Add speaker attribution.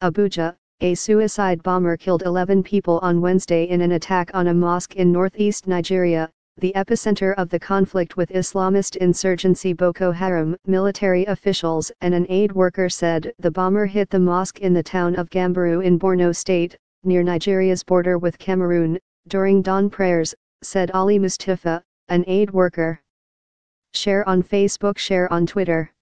Speaker 1: Abuja, a suicide bomber killed 11 people on Wednesday in an attack on a mosque in northeast Nigeria, the epicenter of the conflict with Islamist insurgency Boko Haram. Military officials and an aid worker said the bomber hit the mosque in the town of Gambaru in Borno State, near Nigeria's border with Cameroon, during dawn prayers, said Ali Mustafa, an aid worker. Share on Facebook, share on Twitter.